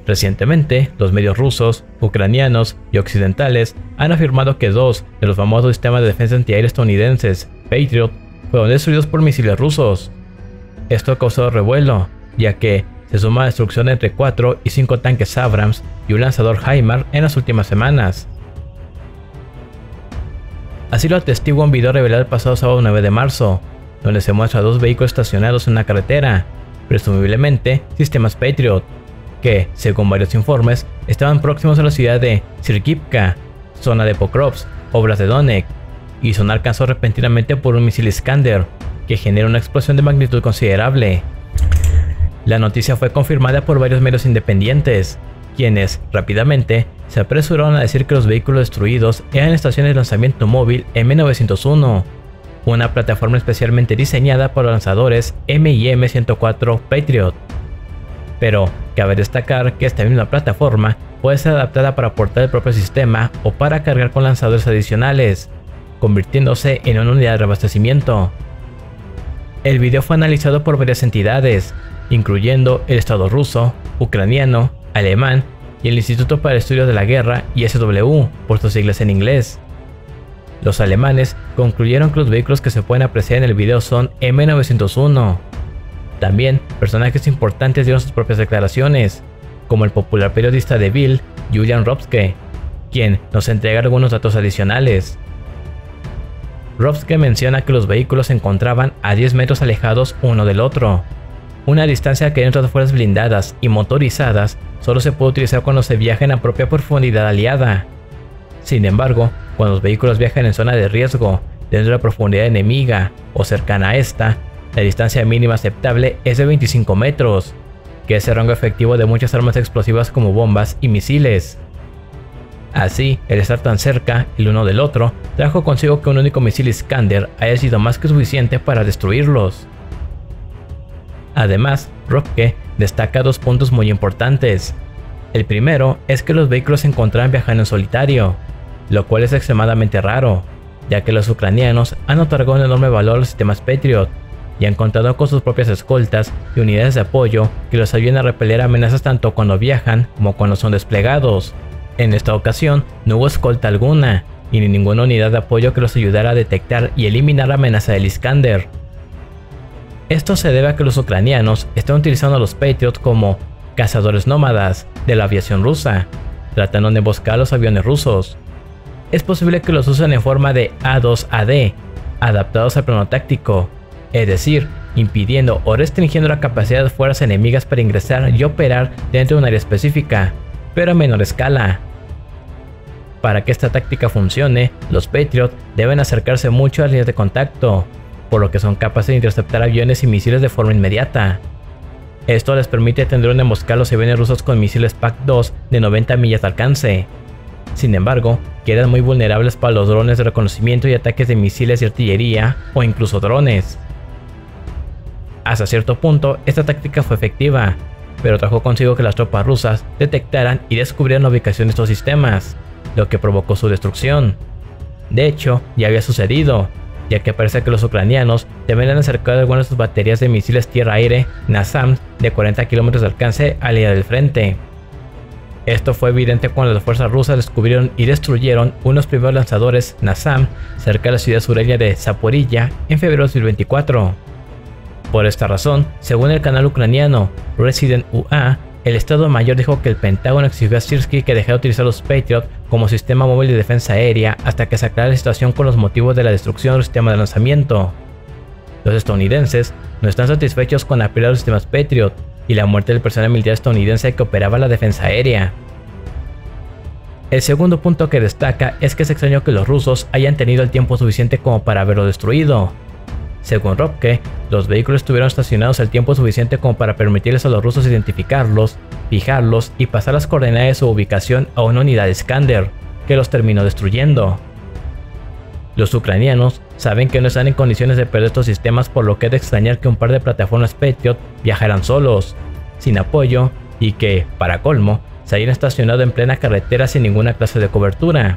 Recientemente, los medios rusos, ucranianos y occidentales han afirmado que 2 de los famosos sistemas de defensa antiaérea estadounidenses, Patriot, fueron destruidos por misiles rusos. Esto causó revuelo, ya que se suma la destrucción entre 4 y 5 tanques Abrams y un lanzador HIMARS en las últimas semanas. Así lo atestigua un video revelado el pasado sábado 9 de marzo, donde se muestra a 2 vehículos estacionados en una carretera, presumiblemente sistemas Patriot, que, según varios informes, estaban próximos a la ciudad de Sirkivka, zona de Pokrovsk, Oblast de Donetsk, y son alcanzados repentinamente por un misil Iskander, que genera una explosión de magnitud considerable. La noticia fue confirmada por varios medios independientes, quienes, rápidamente, se apresuraron a decir que los vehículos destruidos eran estaciones de lanzamiento móvil M901, una plataforma especialmente diseñada para los lanzadores MIM-104 Patriot. Pero cabe destacar que esta misma plataforma puede ser adaptada para portar el propio sistema o para cargar con lanzadores adicionales, convirtiéndose en una unidad de reabastecimiento. El video fue analizado por varias entidades, incluyendo el Estado ruso, ucraniano, alemán y el Instituto para el Estudio de la Guerra ISW, por sus siglas en inglés. Los alemanes concluyeron que los vehículos que se pueden apreciar en el video son M901. También personajes importantes dieron sus propias declaraciones, como el popular periodista de Bild, Julian Ropske, quien nos entrega algunos datos adicionales. Ropske menciona que los vehículos se encontraban a 10 metros alejados uno del otro, una distancia que dentro de fuerzas blindadas y motorizadas solo se puede utilizar cuando se viaja en la propia profundidad aliada. Sin embargo, cuando los vehículos viajan en zona de riesgo, dentro de la profundidad enemiga o cercana a esta, la distancia mínima aceptable es de 25 metros, que es el rango efectivo de muchas armas explosivas como bombas y misiles. Así, el estar tan cerca el uno del otro trajo consigo que un único misil Iskander haya sido más que suficiente para destruirlos. Además, Ropske destaca 2 puntos muy importantes. El primero es que los vehículos se encontraban viajando en solitario, lo cual es extremadamente raro, ya que los ucranianos han otorgado un enorme valor a los sistemas Patriot y han contado con sus propias escoltas y unidades de apoyo que los ayudan a repeler amenazas tanto cuando viajan como cuando son desplegados. En esta ocasión no hubo escolta alguna, y ni ninguna unidad de apoyo que los ayudara a detectar y eliminar la amenaza del Iskander. Esto se debe a que los ucranianos están utilizando a los Patriot como cazadores nómadas de la aviación rusa, tratando de emboscar a los aviones rusos. Es posible que los usen en forma de A2AD, adaptados al plano táctico, es decir, impidiendo o restringiendo la capacidad de fuerzas enemigas para ingresar y operar dentro de un área específica, pero a menor escala. Para que esta táctica funcione, los Patriot deben acercarse mucho a las líneas de contacto, por lo que son capaces de interceptar aviones y misiles de forma inmediata. Esto les permite tener una emboscada a los aviones rusos con misiles PAC-2 de 90 millas de alcance. Sin embargo, quedan muy vulnerables para los drones de reconocimiento y ataques de misiles y artillería, o incluso drones. Hasta cierto punto, esta táctica fue efectiva, pero trajo consigo que las tropas rusas detectaran y descubrieran la ubicación de estos sistemas, lo que provocó su destrucción. De hecho, ya había sucedido, ya que parece que los ucranianos deben acercar algunas de sus baterías de misiles tierra-aire NASAMS de 40 km de alcance a la línea del frente. Esto fue evidente cuando las fuerzas rusas descubrieron y destruyeron unos primeros lanzadores NASAMS cerca de la ciudad sureña de Zaporilla en febrero de 2024. Por esta razón, según el canal ucraniano Resident UA, el Estado Mayor dijo que el Pentágono exigió a Sirski que dejara de utilizar los Patriot como sistema móvil de defensa aérea hasta que se aclarara la situación con los motivos de la destrucción del sistema de lanzamiento. Los estadounidenses no están satisfechos con la pérdida de los sistemas Patriot y la muerte del personal militar estadounidense que operaba la defensa aérea. El segundo punto que destaca es que es extraño que los rusos hayan tenido el tiempo suficiente como para haberlo destruido. Según Ropske, los vehículos estuvieron estacionados el tiempo suficiente como para permitirles a los rusos identificarlos, fijarlos y pasar las coordenadas de su ubicación a una unidad Iskander, que los terminó destruyendo. Los ucranianos saben que no están en condiciones de perder estos sistemas, por lo que es de extrañar que un par de plataformas Patriot viajaran solos, sin apoyo y que, para colmo, se hayan estacionado en plena carretera sin ninguna clase de cobertura.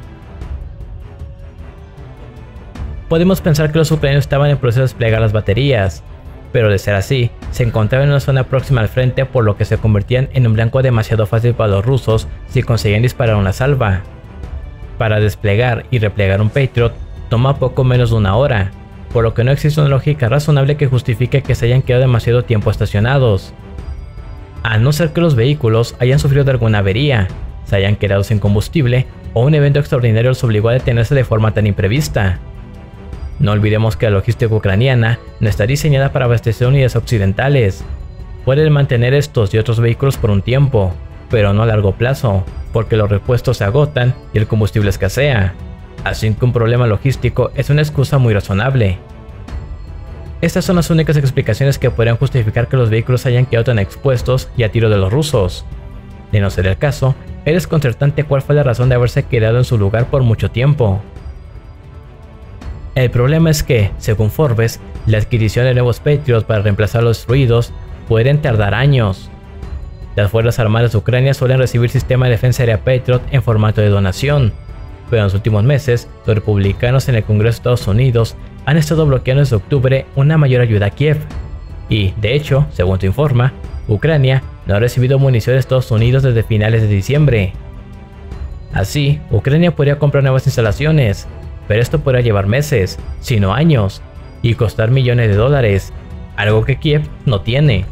Podemos pensar que los ucranianos estaban en proceso de desplegar las baterías, pero de ser así, se encontraban en una zona próxima al frente, por lo que se convertían en un blanco demasiado fácil para los rusos si conseguían disparar una salva. Para desplegar y replegar un Patriot toma poco menos de una hora, por lo que no existe una lógica razonable que justifique que se hayan quedado demasiado tiempo estacionados. A no ser que los vehículos hayan sufrido de alguna avería, se hayan quedado sin combustible o un evento extraordinario los obligó a detenerse de forma tan imprevista. No olvidemos que la logística ucraniana no está diseñada para abastecer unidades occidentales. Pueden mantener estos y otros vehículos por un tiempo, pero no a largo plazo, porque los repuestos se agotan y el combustible escasea. Así que un problema logístico es una excusa muy razonable. Estas son las únicas explicaciones que podrían justificar que los vehículos hayan quedado tan expuestos y a tiro de los rusos. De no ser el caso, es desconcertante cuál fue la razón de haberse quedado en su lugar por mucho tiempo. El problema es que, según Forbes, la adquisición de nuevos Patriots para reemplazar los destruidos pueden tardar años. Las Fuerzas Armadas de Ucrania suelen recibir sistema de defensa aérea Patriot en formato de donación, pero en los últimos meses, los republicanos en el Congreso de Estados Unidos han estado bloqueando desde octubre una mayor ayuda a Kiev. Y, de hecho, según se informa, Ucrania no ha recibido munición de Estados Unidos desde finales de diciembre. Así, Ucrania podría comprar nuevas instalaciones, pero esto podría llevar meses, si no años, y costar millones de dólares, algo que Kiev no tiene.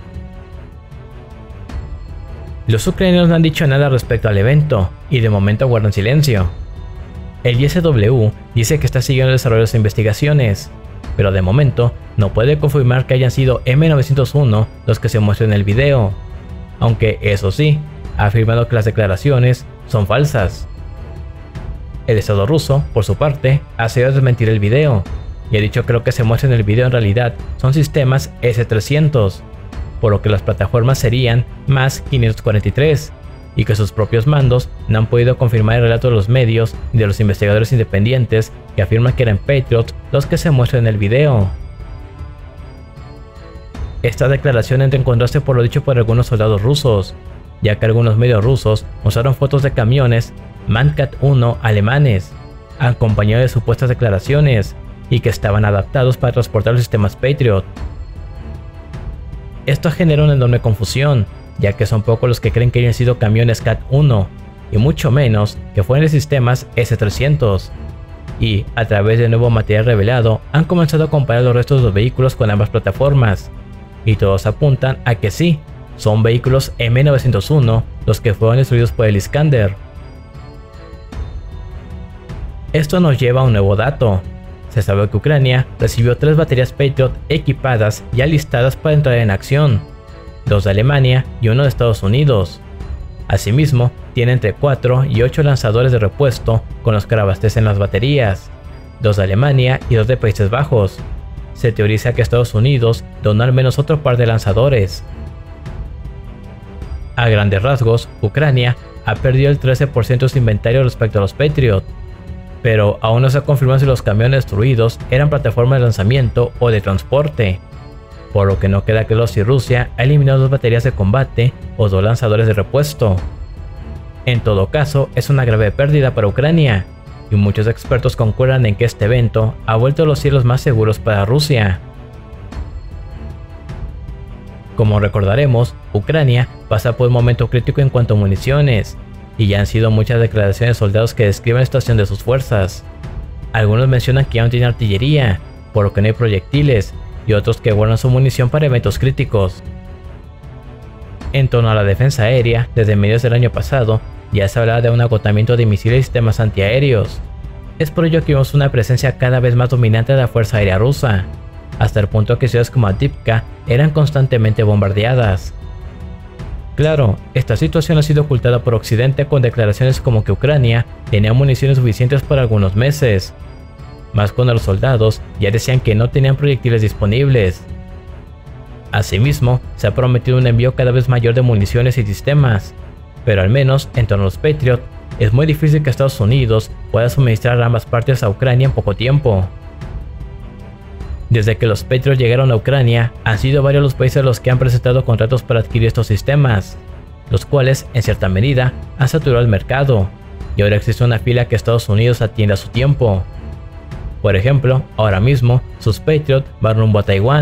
Los ucranianos no han dicho nada respecto al evento, y de momento guardan silencio. El ISW dice que está siguiendo el desarrollo de las investigaciones, pero de momento no puede confirmar que hayan sido M901 los que se muestran en el video, aunque eso sí, ha afirmado que las declaraciones son falsas. El Estado ruso, por su parte, ha decidido desmentir el video, y ha dicho que lo que se muestra en el video en realidad son sistemas S-300, por lo que las plataformas serían más 543, y que sus propios mandos no han podido confirmar el relato de los medios ni de los investigadores independientes que afirman que eran Patriots los que se muestran en el video. Esta declaración entra en contraste por lo dicho por algunos soldados rusos, ya que algunos medios rusos mostraron fotos de camiones Mancat 1 alemanes, acompañados de supuestas declaraciones, y que estaban adaptados para transportar los sistemas Patriot. Esto genera una enorme confusión, ya que son pocos los que creen que hayan sido camiones Cat 1, y mucho menos que fueran de sistemas S-300. Y, a través de nuevo material revelado, han comenzado a comparar los restos de los vehículos con ambas plataformas, y todos apuntan a que sí, son vehículos M901 los que fueron destruidos por el Iskander. Esto nos lleva a un nuevo dato. Se sabe que Ucrania recibió 3 baterías Patriot equipadas y alistadas para entrar en acción, 2 de Alemania y 1 de Estados Unidos. Asimismo, tiene entre 4 y 8 lanzadores de repuesto con los que abastecen las baterías, 2 de Alemania y 2 de Países Bajos. Se teoriza que Estados Unidos donó al menos otro par de lanzadores. A grandes rasgos, Ucrania ha perdido el 13% de su inventario respecto a los Patriot, pero aún no se ha confirmado si los camiones destruidos eran plataformas de lanzamiento o de transporte, por lo que no queda claro si Rusia ha eliminado 2 baterías de combate o 2 lanzadores de repuesto. En todo caso, es una grave pérdida para Ucrania, y muchos expertos concuerdan en que este evento ha vuelto los cielos más seguros para Rusia. Como recordaremos, Ucrania pasa por un momento crítico en cuanto a municiones, y ya han sido muchas declaraciones de soldados que describen la situación de sus fuerzas. Algunos mencionan que ya no tienen artillería, por lo que no hay proyectiles, y otros que guardan su munición para eventos críticos. En torno a la defensa aérea, desde mediados del año pasado, ya se hablaba de un agotamiento de misiles y sistemas antiaéreos. Es por ello que vemos una presencia cada vez más dominante de la Fuerza Aérea Rusa, hasta el punto que ciudades como Avdiivka eran constantemente bombardeadas. Claro, esta situación ha sido ocultada por Occidente con declaraciones como que Ucrania tenía municiones suficientes para algunos meses, más cuando los soldados ya decían que no tenían proyectiles disponibles. Asimismo, se ha prometido un envío cada vez mayor de municiones y sistemas, pero al menos en torno a los Patriot, es muy difícil que Estados Unidos pueda suministrar a ambas partes a Ucrania en poco tiempo. Desde que los Patriot llegaron a Ucrania, han sido varios los países los que han presentado contratos para adquirir estos sistemas, los cuales, en cierta medida, han saturado el mercado, y ahora existe una fila que Estados Unidos atiende a su tiempo. Por ejemplo, ahora mismo, sus Patriot van rumbo a Taiwán,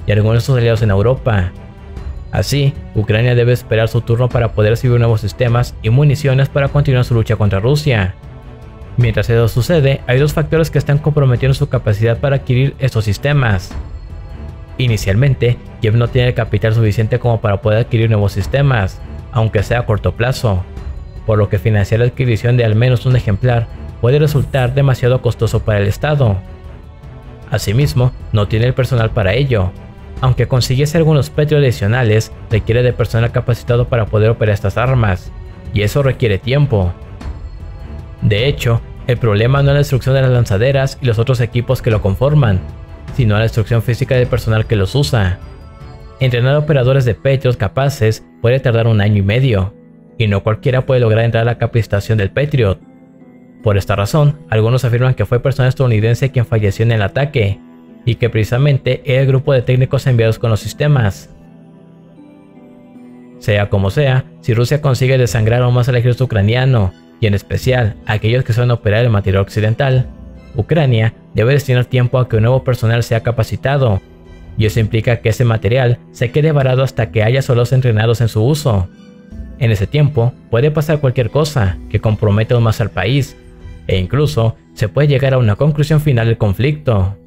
y algunos de sus aliados en Europa. Así, Ucrania debe esperar su turno para poder recibir nuevos sistemas y municiones para continuar su lucha contra Rusia. Mientras eso sucede, hay dos factores que están comprometiendo su capacidad para adquirir estos sistemas. Inicialmente, Kiev no tiene el capital suficiente como para poder adquirir nuevos sistemas, aunque sea a corto plazo, por lo que financiar la adquisición de al menos un ejemplar puede resultar demasiado costoso para el Estado. Asimismo, no tiene el personal para ello. Aunque consiguiese algunos Patriot adicionales, requiere de personal capacitado para poder operar estas armas, y eso requiere tiempo. De hecho, el problema no es la destrucción de las lanzaderas y los otros equipos que lo conforman, sino la destrucción física del personal que los usa. Entrenar operadores de Patriot capaces puede tardar 1 año y medio, y no cualquiera puede lograr entrar a la capacitación del Patriot. Por esta razón, algunos afirman que fue personal estadounidense quien falleció en el ataque, y que precisamente era el grupo de técnicos enviados con los sistemas. Sea como sea, si Rusia consigue desangrar aún más al ejército ucraniano, y en especial a aquellos que saben operar el material occidental, Ucrania debe destinar tiempo a que un nuevo personal sea capacitado, y eso implica que ese material se quede varado hasta que haya soldados entrenados en su uso. En ese tiempo puede pasar cualquier cosa que comprometa aún más al país, e incluso se puede llegar a una conclusión final del conflicto.